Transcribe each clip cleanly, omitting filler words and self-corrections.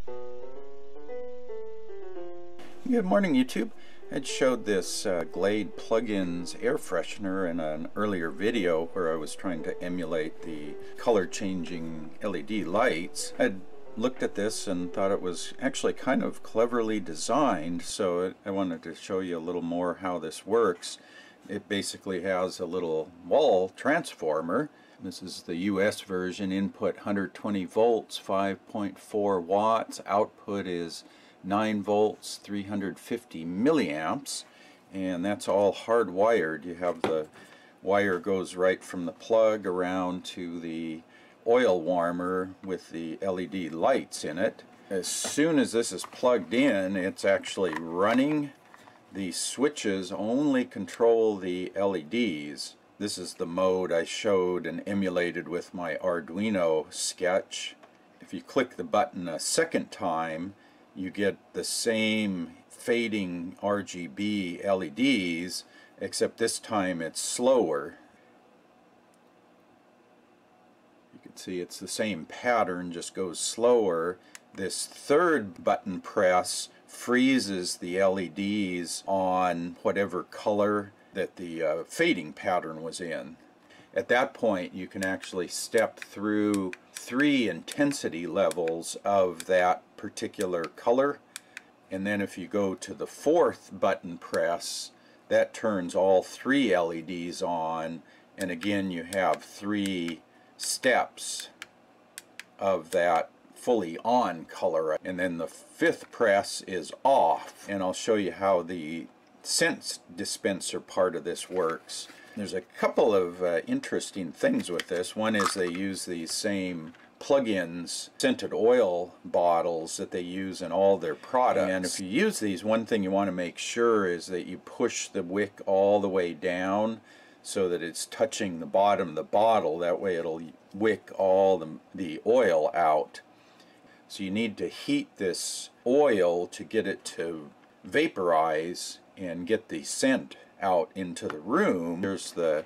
Good morning, YouTube. I had showed this Glade plugins air freshener in an earlier video where I was trying to emulate the color changing LED lights. I looked at this and thought it was actually kind of cleverly designed, so I wanted to show you a little more how this works. It basically has a little wall transformer. This is the US version. Input 120 volts, 5.4 watts. Output is 9 volts, 350 milliamps, and that's all hardwired. You have the wire goes right from the plug around to the oil warmer with the LED lights in it. As soon as this is plugged in, it's actually running. The switches only control the LEDs. This is the mode I showed and emulated with my Arduino sketch. If you click the button a second time, you get the same fading RGB LEDs, except this time it's slower. You can see it's the same pattern, just goes slower. This third button press freezes the LEDs on whatever color that the fading pattern was in. At that point, you can actually step through 3 intensity levels of that particular color, and then if you go to the 4th button press, that turns all 3 LEDs on, and again you have 3 steps of that fully on color, and then the 5th press is off. And I'll show you how the scent dispenser part of this works. There's a couple of interesting things with this. One is they use these same plug-ins scented oil bottles that they use in all their products. And if you use these, one thing you want to make sure is that you push the wick all the way down so that it's touching the bottom of the bottle. That way it'll wick all the oil out. So you need to heat this oil to get it to vaporize and get the scent out into the room. Here's the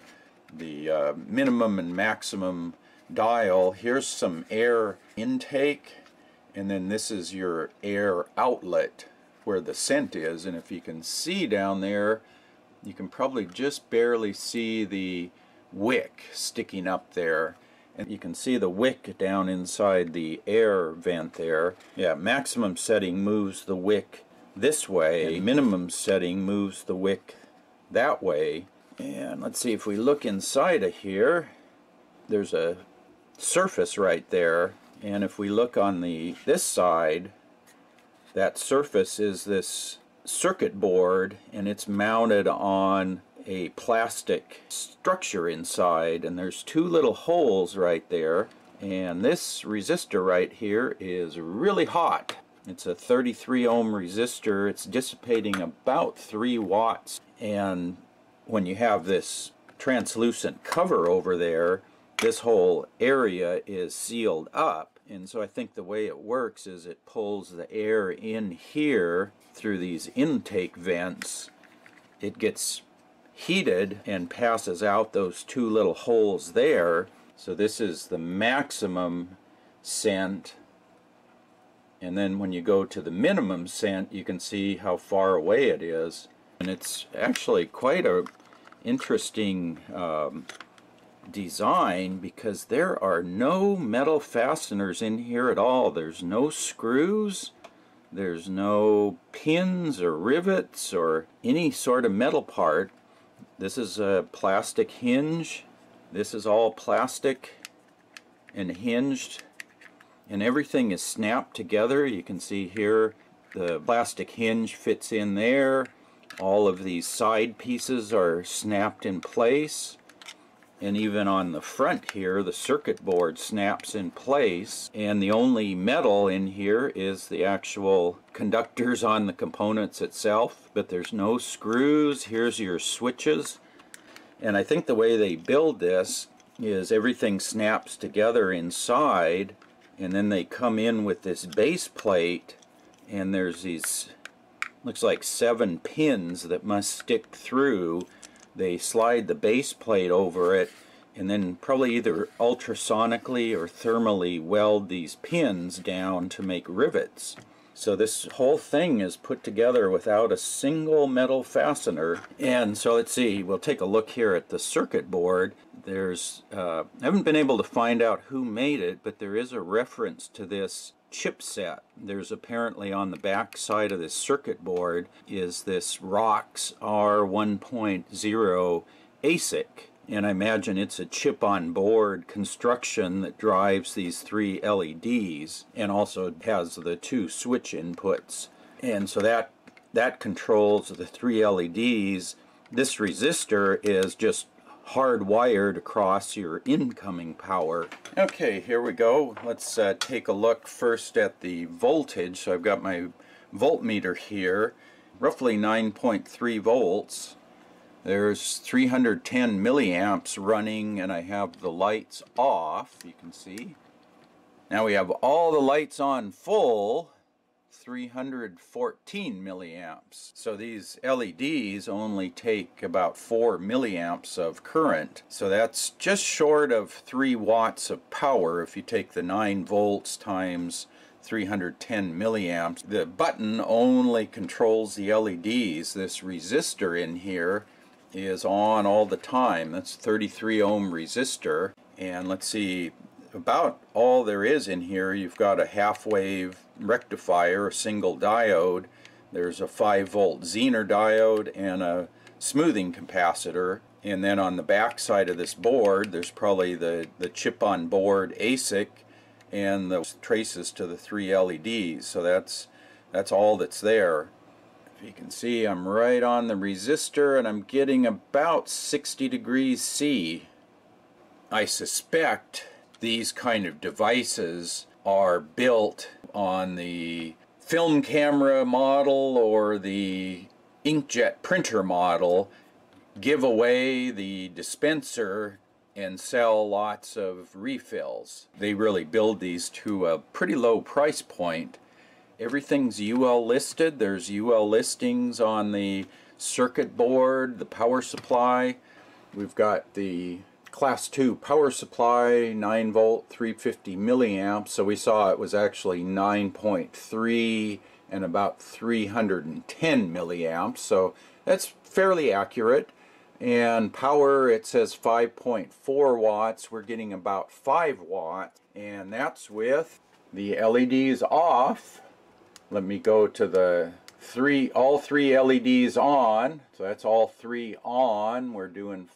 minimum and maximum dial. Here's some air intake, and then this is your air outlet where the scent is. And if you can see down there, you can probably just barely see the wick sticking up there, and you can see the wick down inside the air vent there. Yeah, maximum setting moves the wick this way, and minimum setting moves the wick that way. And let's see, if we look inside of here, there's a surface right there, and if we look on this side, that surface is this circuit board, and it's mounted on a plastic structure inside, and there's 2 little holes right there, and this resistor right here is really hot. It's a 33 ohm resistor. It's dissipating about 3 watts, and when you have this translucent cover over there, this whole area is sealed up. And so I think the way it works is it pulls the air in here through these intake vents. It gets heated and passes out those 2 little holes there. So this is the maximum scent. And then when you go to the minimum scent, you can see how far away it is. And it's actually quite a interesting design, because there are no metal fasteners in here at all. There's no screws, there's no pins or rivets or any sort of metal part. This is a plastic hinge. This is all plastic and hinged, and everything is snapped together. You can see here the plastic hinge fits in there. All of these side pieces are snapped in place, and even on the front here the circuit board snaps in place, and the only metal in here is the actual conductors on the components itself, but there's no screws. Here's your switches, and I think the way they build this is everything snaps together inside, and then they come in with this base plate, and there's these, looks like 7 pins that must stick through. They slide the base plate over it, and then probably either ultrasonically or thermally weld these pins down to make rivets. So this whole thing is put together without a single metal fastener. And so let's see, we'll take a look here at the circuit board. There's, I haven't been able to find out who made it, but there is a reference to this chipset. There's apparently on the back side of this circuit board is this ROX R1.0 ASIC. And I imagine it's a chip-on-board construction that drives these 3 LEDs and also has the 2 switch inputs. And so that controls the 3 LEDs. This resistor is just hardwired across your incoming power. Okay, here we go. Let's take a look first at the voltage. So I've got my voltmeter here, roughly 9.3 volts. There's 310 milliamps running, and I have the lights off, you can see. Now we have all the lights on full, 314 milliamps. So these LEDs only take about 4 milliamps of current. So that's just short of 3 watts of power if you take the 9 volts times 310 milliamps. The button only controls the LEDs. This resistor in here is on all the time. That's 33 ohm resistor, and let's see, about all there is in here. You've got a half wave rectifier, a single diode, there's a 5 volt Zener diode and a smoothing capacitor, and then on the back side of this board there's probably the chip on board ASIC and the traces to the 3 LEDs. So that's all that's there. If you can see, I'm right on the resistor and I'm getting about 60 degrees C. I suspect these kind of devices are built on the film camera model or the inkjet printer model, give away the dispenser and sell lots of refills. They really build these to a pretty low price point. Everything's UL listed. There's UL listings on the circuit board, the power supply. We've got the class 2 power supply, 9 volt, 350 milliamps. So we saw it was actually 9.3 and about 310 milliamps. So that's fairly accurate. And power, it says 5.4 watts. We're getting about 5 watts. And that's with the LEDs off. Let me go to the all three LEDs on. So that's all 3 on. We're doing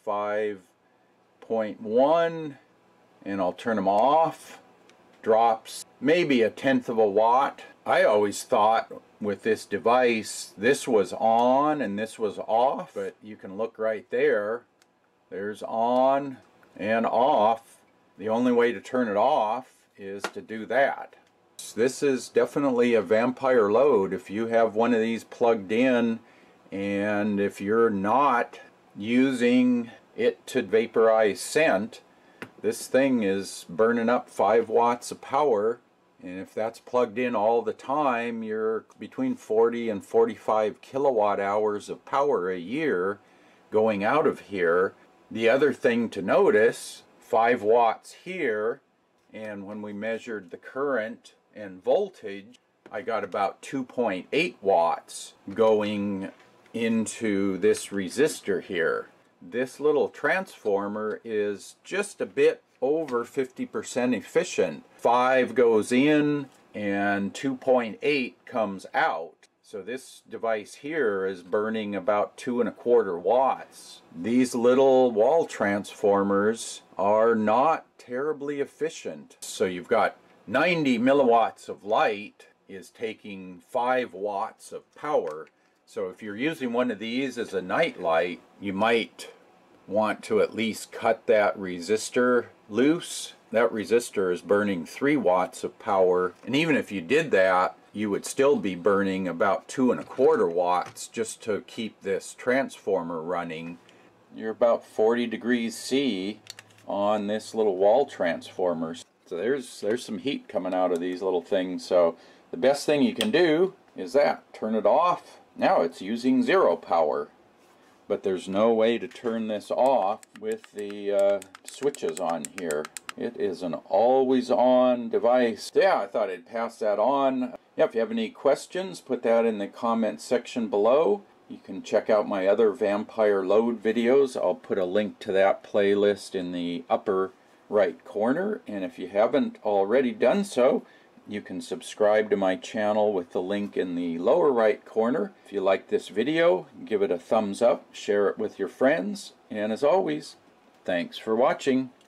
5.1, and I'll turn them off. Drops maybe 1/10 of a watt. I always thought with this device this was on and this was off, but you can look right there. There's on and off. The only way to turn it off is to do that. This is definitely a vampire load. If you have one of these plugged in and if you're not using it to vaporize scent, this thing is burning up 5 watts of power, and if that's plugged in all the time, you're between 40 and 45 kilowatt hours of power a year going out of here. The other thing to notice, 5 watts here, and when we measured the current and voltage, I got about 2.8 watts going into this resistor here. This little transformer is just a bit over 50% efficient. 5 goes in and 2.8 comes out. So this device here is burning about 2¼ watts. These little wall transformers are not terribly efficient. So you've got 90 milliwatts of light is taking 5 watts of power. So if you're using one of these as a night light, you might want to at least cut that resistor loose. That resistor is burning 3 watts of power, and even if you did that, you would still be burning about 2¼ watts just to keep this transformer running. You're about 40 degrees C on this little wall transformer. So there's some heat coming out of these little things. So the best thing you can do is that, turn it off. Now it's using 0 power. But there's no way to turn this off with the switches on here. It is an always on device. Yeah, I thought I'd pass that on. Yeah, if you have any questions, put that in the comment section below. You can check out my other vampire load videos. I'll put a link to that playlist in the upper right corner. And if you haven't already done so, you can subscribe to my channel with the link in the lower right corner. If you like this video, give it a thumbs up, share it with your friends, and as always, thanks for watching.